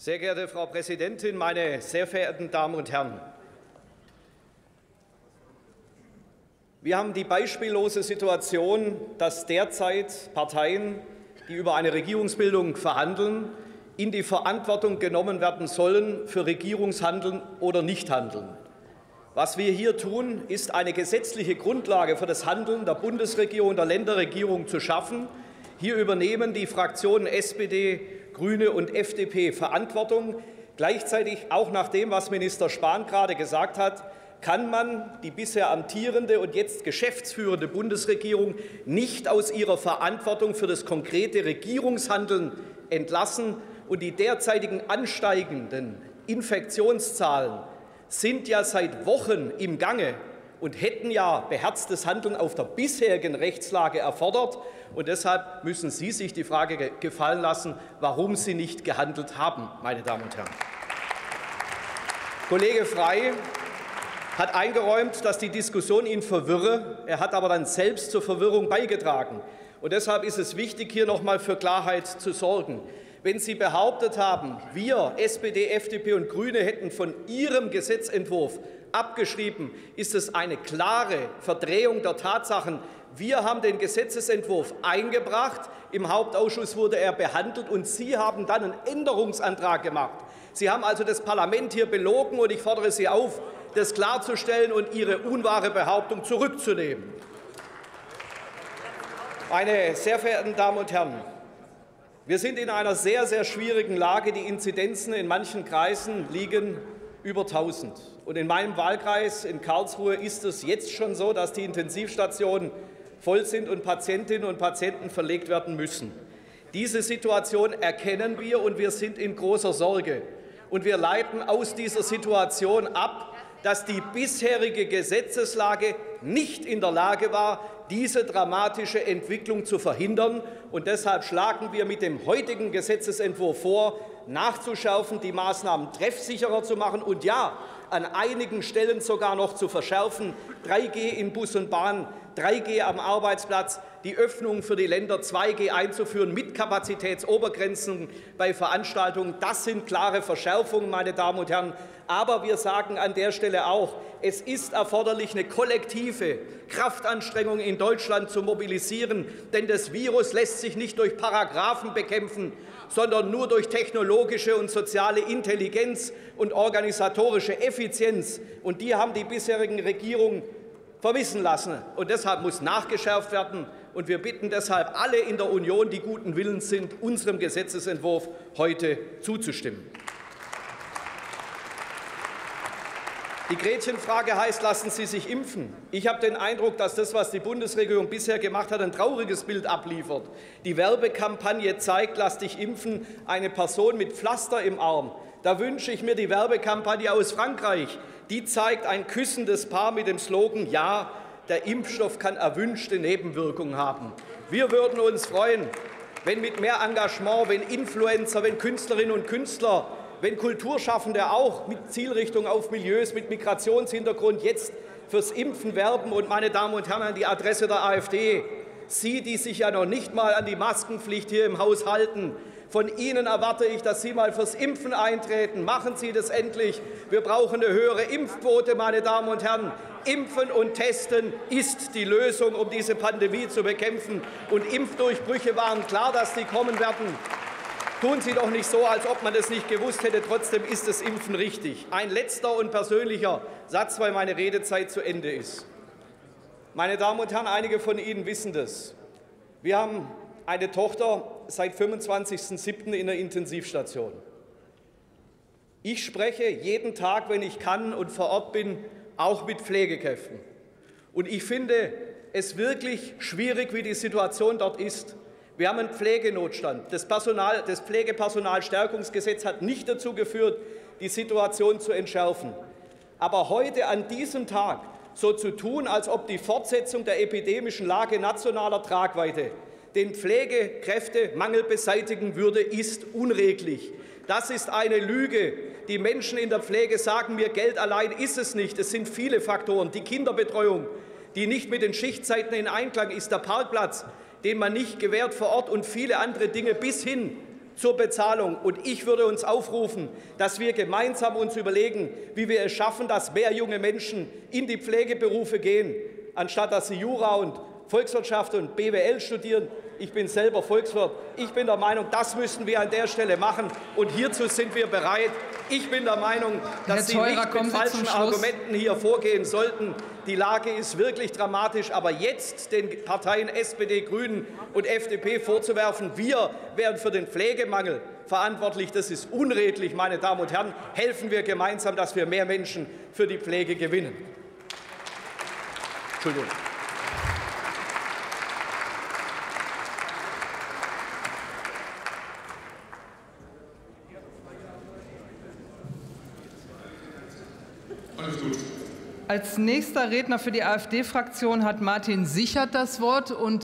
Sehr geehrte Frau Präsidentin, meine sehr verehrten Damen und Herren! Wir haben die beispiellose Situation, dass derzeit Parteien, die über eine Regierungsbildung verhandeln, in die Verantwortung genommen werden sollen für Regierungshandeln oder Nichthandeln. Was wir hier tun, ist eine gesetzliche Grundlage für das Handeln der Bundesregierung und der Länderregierung zu schaffen. Hier übernehmen die Fraktionen SPD, Grüne und FDP Verantwortung. Gleichzeitig, auch nach dem, was Minister Spahn gerade gesagt hat, kann man die bisher amtierende und jetzt geschäftsführende Bundesregierung nicht aus ihrer Verantwortung für das konkrete Regierungshandeln entlassen. Und die derzeitigen ansteigenden Infektionszahlen sind ja seit Wochen im Gange und hätten ja beherztes Handeln auf der bisherigen Rechtslage erfordert. Und deshalb müssen Sie sich die Frage gefallen lassen, warum Sie nicht gehandelt haben, meine Damen und Herren. Kollege Frey hat eingeräumt, dass die Diskussion ihn verwirre. Er hat aber dann selbst zur Verwirrung beigetragen. Und deshalb ist es wichtig, hier noch einmal für Klarheit zu sorgen. Wenn Sie behauptet haben, wir, SPD, FDP und Grüne, hätten von Ihrem Gesetzentwurf abgeschrieben, ist es eine klare Verdrehung der Tatsachen. Wir haben den Gesetzentwurf eingebracht, im Hauptausschuss wurde er behandelt und Sie haben dann einen Änderungsantrag gemacht. Sie haben also das Parlament hier belogen und ich fordere Sie auf, das klarzustellen und Ihre unwahre Behauptung zurückzunehmen. Meine sehr verehrten Damen und Herren, wir sind in einer sehr, sehr schwierigen Lage. Die Inzidenzen in manchen Kreisen liegen über 1000. Und in meinem Wahlkreis in Karlsruhe ist es jetzt schon so, dass die Intensivstationen voll sind und Patientinnen und Patienten verlegt werden müssen. Diese Situation erkennen wir, und wir sind in großer Sorge. Und wir leiten aus dieser Situation ab, dass die bisherige Gesetzeslage nicht in der Lage war, diese dramatische Entwicklung zu verhindern. Und deshalb schlagen wir mit dem heutigen Gesetzentwurf vor, nachzuschärfen, die Maßnahmen treffsicherer zu machen und ja, an einigen Stellen sogar noch zu verschärfen. 3G in Bus und Bahn, 3G am Arbeitsplatz, die Öffnung für die Länder 2G einzuführen mit Kapazitätsobergrenzen bei Veranstaltungen. Das sind klare Verschärfungen, meine Damen und Herren. Aber wir sagen an der Stelle auch, es ist erforderlich, eine kollektive Kraftanstrengung in Deutschland zu mobilisieren. Denn das Virus lässt sich nicht durch Paragraphen bekämpfen, sondern nur durch technologische und soziale Intelligenz und organisatorische Effizienz. Und die haben die bisherigen Regierungen vermissen lassen. Und deshalb muss nachgeschärft werden. Und wir bitten deshalb alle in der Union, die guten Willens sind, unserem Gesetzentwurf heute zuzustimmen. Die Gretchenfrage heißt, lassen Sie sich impfen. Ich habe den Eindruck, dass das, was die Bundesregierung bisher gemacht hat, ein trauriges Bild abliefert. Die Werbekampagne zeigt, lass dich impfen, eine Person mit Pflaster im Arm. Da wünsche ich mir die Werbekampagne aus Frankreich. Die zeigt ein küssendes Paar mit dem Slogan, ja, der Impfstoff kann erwünschte Nebenwirkungen haben. Wir würden uns freuen, wenn mit mehr Engagement, wenn Influencer, wenn Künstlerinnen und Künstler, wenn Kulturschaffende auch mit Zielrichtung auf Milieus mit Migrationshintergrund jetzt fürs Impfen werben. Und, meine Damen und Herren, an die Adresse der AfD, Sie, die sich ja noch nicht mal an die Maskenpflicht hier im Haus halten, von Ihnen erwarte ich, dass Sie mal fürs Impfen eintreten. Machen Sie das endlich. Wir brauchen eine höhere Impfquote, meine Damen und Herren. Impfen und Testen ist die Lösung, um diese Pandemie zu bekämpfen. Und Impfdurchbrüche waren klar, dass die kommen werden. Tun Sie doch nicht so, als ob man das nicht gewusst hätte. Trotzdem ist das Impfen richtig. Ein letzter und persönlicher Satz, weil meine Redezeit zu Ende ist. Meine Damen und Herren, einige von Ihnen wissen das. Wir haben eine Tochter seit 25.07. in der Intensivstation. Ich spreche jeden Tag, wenn ich kann und vor Ort bin, auch mit Pflegekräften. Und ich finde es wirklich schwierig, wie die Situation dort ist. Wir haben einen Pflegenotstand. Das Pflegepersonalstärkungsgesetz hat nicht dazu geführt, die Situation zu entschärfen. Aber heute an diesem Tag so zu tun, als ob die Fortsetzung der epidemischen Lage nationaler Tragweite den Pflegekräftemangel beseitigen würde, ist unredlich. Das ist eine Lüge. Die Menschen in der Pflege sagen mir, Geld allein ist es nicht. Es sind viele Faktoren. Die Kinderbetreuung, die nicht mit den Schichtzeiten in Einklang ist, der Parkplatz, den man nicht gewährt vor Ort und viele andere Dinge bis hin zur Bezahlung. Und ich würde uns aufrufen, dass wir gemeinsam uns überlegen, wie wir es schaffen, dass mehr junge Menschen in die Pflegeberufe gehen, anstatt dass sie Jura und Volkswirtschaft und BWL studieren. Ich bin selber Volkswirt. Ich bin der Meinung, das müssen wir an der Stelle machen. Und hierzu sind wir bereit. Ich bin der Meinung, dass Sie nicht mit falschen Argumenten hier vorgehen sollten. Die Lage ist wirklich dramatisch. Aber jetzt den Parteien SPD, Grünen und FDP vorzuwerfen, wir wären für den Pflegemangel verantwortlich, das ist unredlich, meine Damen und Herren. Helfen wir gemeinsam, dass wir mehr Menschen für die Pflege gewinnen. Entschuldigung. Alles gut. Als nächster Redner für die AfD-Fraktion hat Martin Sichert das Wort. Und